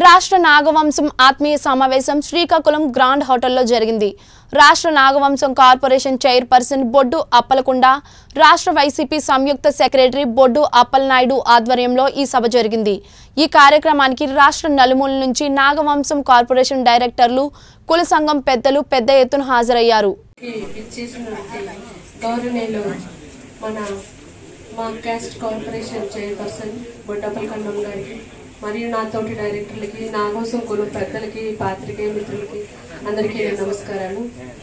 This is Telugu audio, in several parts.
రాష్ట్ర నాగవంశం ఆత్మీయ సమావేశం శ్రీకాకుళం గ్రాండ్ హోటల్లో జరిగింది. రాష్ట్ర నాగవంశం కార్పొరేషన్ చైర్పర్సన్ బొడ్డు అప్పలకొండ, రాష్ట్ర వైసీపీ సంయుక్త సెక్రటరీ బొడ్డు అప్పలనాయుడు ఆధ్వర్యంలో ఈ సభ జరిగింది. ఈ కార్యక్రమానికి రాష్ట్ర నలుమూల నుంచి నాగవంశం కార్పొరేషన్ డైరెక్టర్లు, కుల సంఘం పెద్దలు పెద్ద ఎత్తున హాజరయ్యారు. మా కాస్ట్ కార్పొరేషన్ చైర్పర్సన్ బొడ్డప్పలకొండ గారికి మరియు నా తోటి డైరెక్టర్లకి, నాగవంశం కుల పెద్దలకి, పాత్రికేయ మిత్రులకి అందరికీ నమస్కారాలు.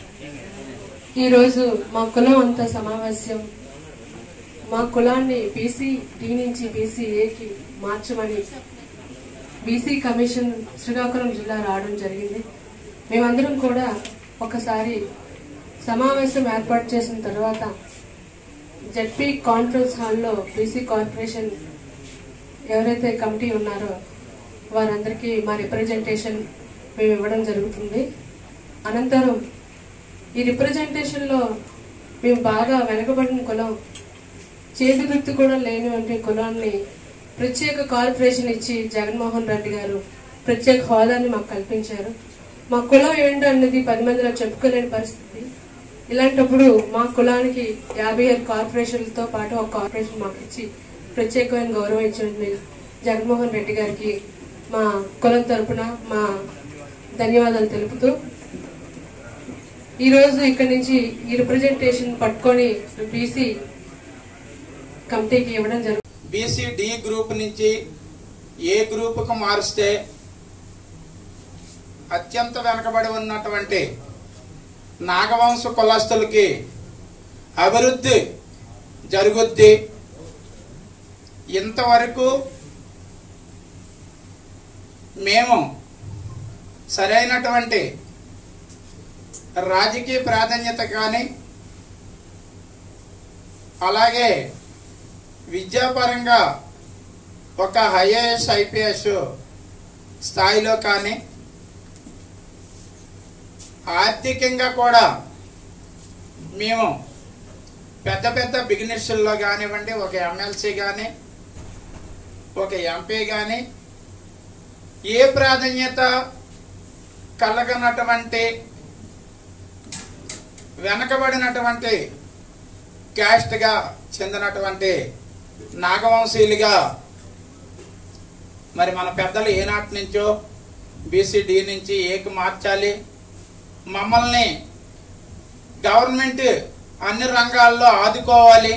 ఈరోజు మా కులం అంతా సమావేశం మా కులాన్ని బీసీ డి నుంచి బీసీ ఏకి మార్చమని బీసీ కమిషన్ శ్రీకాకుళం జిల్లా రావడం జరిగింది. మేమందరం కూడా ఒకసారి సమావేశం ఏర్పాటు చేసిన తర్వాత జెడ్పీ కాన్ఫరెన్స్ హాల్లో బీసీ కార్పొరేషన్ ఎవరైతే కమిటీ ఉన్నారో వారందరికీ మా రిప్రజెంటేషన్ మేము ఇవ్వడం జరుగుతుంది. అనంతరం ఈ రిప్రజెంటేషన్లో మేము బాగా వెనకబడిన కులం, చేతి వృత్తి కూడా లేనివంటి కులాన్ని ప్రత్యేక కార్పొరేషన్ ఇచ్చి జగన్మోహన్ రెడ్డి గారు ప్రత్యేక హోదాన్ని మాకు కల్పించారు. మా కులం ఏంటో అన్నది 10 మందిలో చెప్పుకోలేని పరిస్థితి. ఇలాంటప్పుడు మా కులానికి 57 కార్పొరేషన్లతో పాటు ఒక కార్పొరేషన్ మాకు ఇచ్చి ప్రత్యేకమైన గౌరవం ఇచ్చిన జగన్మోహన్ రెడ్డి గారికి మా కులం తరపున మా ధన్యవాదాలు తెలుపుతూ ఈరోజు ఇక్కడి నుంచి ఈ రిప్రజెంటేషన్ పట్టుకొని బీసీ కమిటీకి ఇవ్వడం జరుగుతుంది. బీసీ డి గ్రూప్ నుంచి ఏ గ్రూపుకు మారిస్తే అత్యంత వెనకబడి ఉన్నటువంటి నాగవంశ కులస్తులకి అభివృద్ధి జరుగుద్ది. ఇంతవరకు మేము సరైనటువంటి రాజకీయ ప్రాధాన్యత కానీ అలాగే విద్యాపరంగా ఒక ఐఏఎస్ ఐపీఎస్ స్థాయిలో కానీ ఆర్థికంగా కూడా మేము పెద్ద పెద్ద బిజినెస్ల్లో కానివ్వండి, ఒక ఎమ్మెల్సీ కానీ ఒక ఎంపీ కానీ ఏ ప్రాధాన్యత కలగనటువంటి వెనకబడినటువంటి క్యాస్ట్గా చెందినటువంటి నాగవంశీయులుగా మరి మన పెద్దలు ఏనాటి నుంచో బీసీడీ నుంచి ఏకి మార్చాలి, మమ్మల్ని గవర్నమెంట్ అన్ని రంగాల్లో ఆదుకోవాలి,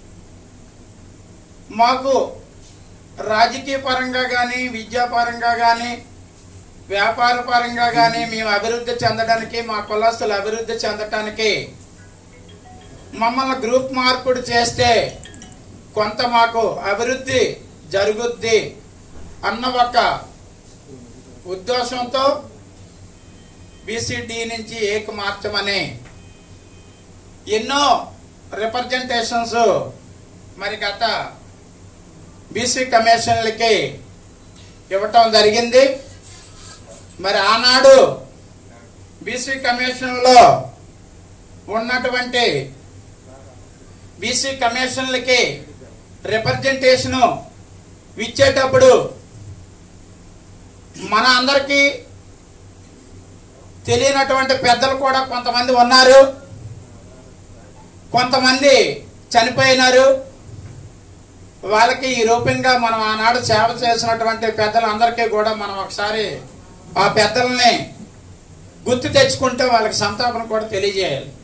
మాకు రాజకీయ పరంగా కానీ విద్యాపరంగా కానీ వ్యాపార పరంగా కానీ మేము అభివృద్ధి చెందడానికి, మా కులస్తులు అభివృద్ధి చెందడానికి మమ్మల్ని గ్రూప్ మార్పిడి చేస్తే కొంత మాకు అభివృద్ధి జరుగుద్ది అన్న ఒక ఉద్దేశంతో బీసీడీ నుంచి ఏకి మార్చమని ఎన్నో రిప్రజెంటేషన్స్ మరి గత బీసీ కమిషన్లకి ఇవ్వటం జరిగింది. మరి ఆనాడు బీసీ కమిషన్లో ఉన్నటువంటి బీసీ కమిషన్లకి రిప్రజెంటేషను ఇచ్చేటప్పుడు మన అందరికీ తెలియనటువంటి పెద్దలు కూడా కొంతమంది ఉన్నారు, కొంతమంది చనిపోయినారు. వాళ్ళకి ఈ రూపంగా మనం ఆనాడు సేవ చేసినటువంటి పెద్దలందరికీ కూడా మనం ఒకసారి ఆ పెద్దల్ని గుర్తు తెచ్చుకుంటే వాళ్ళకి సంతాపన కూడా తెలియజేయాలి.